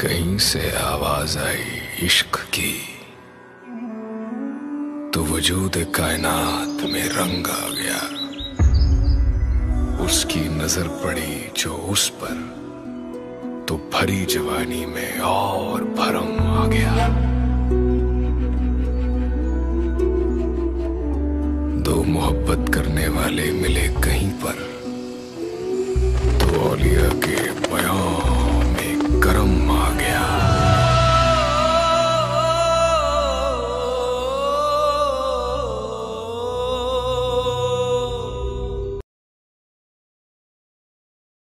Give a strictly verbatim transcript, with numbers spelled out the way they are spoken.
कहीं से आवाज आई इश्क की, तो वजूद कायनात में रंग आ गया। उसकी नजर पड़ी जो उस पर, तो भरी जवानी में और भरम आ गया। दो मोहब्बत करने वाले मिले